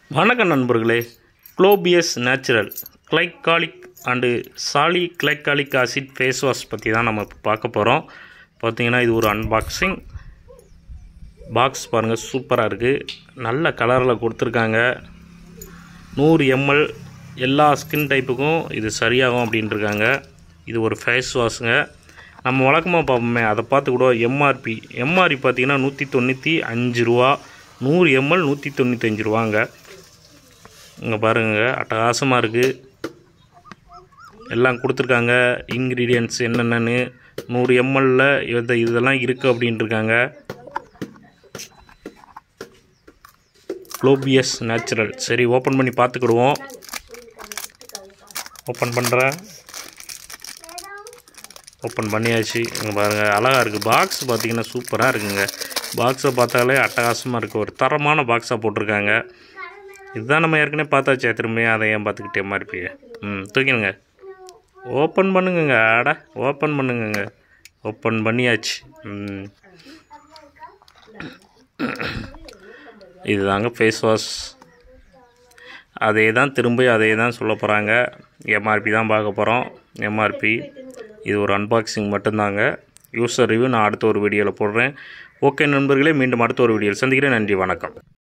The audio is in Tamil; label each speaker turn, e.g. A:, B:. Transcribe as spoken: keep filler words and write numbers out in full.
A: வணக்கம் நண்பர்களே. குளோபியஸ் நேச்சுரல் கிளைகாலிக் அண்டு சாலி கிளைகாலிக் ஆசிட் ஃபேஸ் வாஷ் பற்றி தான் நம்ம பார்க்க போகிறோம். பார்த்திங்கன்னா இது ஒரு அன்பாக்சிங் பாக்ஸ் பாருங்கள், சூப்பராக இருக்குது. நல்ல கலரில் கொடுத்துருக்காங்க. நூறு எம்எல் எல்லா ஸ்கின் டைப்புக்கும் இது சரியாகும் அப்படின்ட்டுருக்காங்க. இது ஒரு ஃபேஸ் வாஷுங்க. நம்ம வழக்கமாக பார்ப்போமே, அதை பார்த்து கூட எம்ஆர்பி எம்ஆர்பி பார்த்திங்கன்னா நூற்றி தொண்ணூற்றி அஞ்சு ரூபா, நூறு எம்எல் நூற்றி தொண்ணூத்தஞ்சு ரூபாங்க. இங்கே பாருங்கள், அட்டகாசமாக இருக்குது. எல்லாம் கொடுத்துருக்காங்க இன்க்ரீடியன்ட்ஸ் என்னென்னு. நூறு எம்எல்ல இது இதெல்லாம் இருக்குது அப்படின்ட்டுருக்காங்க. குளோபியஸ் நேச்சுரல். சரி, ஓப்பன் பண்ணி பார்த்துக்கிடுவோம். ஓப்பன் பண்ணுறேன். ஓப்பன் பண்ணியாச்சு. இங்கே பாருங்கள், அழகாக இருக்குது. பாக்ஸ் பார்த்திங்கன்னா சூப்பராக இருக்குங்க. பாக்ஸை பார்த்தாலே அட்டகாசமாக இருக்குது. ஒரு தரமான பாக்ஸாக போட்டிருக்காங்க. இதுதான் நம்ம ஏற்கனவே பார்த்தாச்சே, திரும்பி அதை ஏன் பார்த்துக்கிட்டே மாதிரி. ம் தூக்கினுங்க, ஓப்பன் பண்ணுங்க. அட ஓப்பன் பண்ணுங்க. ஓப்பன் பண்ணியாச்சு. ம் இதுதாங்க ஃபேஸ் வாஷ். அதே தான் திரும்பி அதே தான் சொல்ல போகிறாங்க. எம்ஆர்பி தான் பார்க்க போகிறோம். எம்ஆர்பி இது ஒரு அன்பாக்சிங் மட்டும்தாங்க. யூசர் ரிவ்யூ நான் அடுத்த ஒரு வீடியோவில் போடுறேன். ஓகே நண்பர்களே, மீண்டும் அடுத்த ஒரு வீடியோவில் சந்திக்கிறேன். நன்றி, வணக்கம்.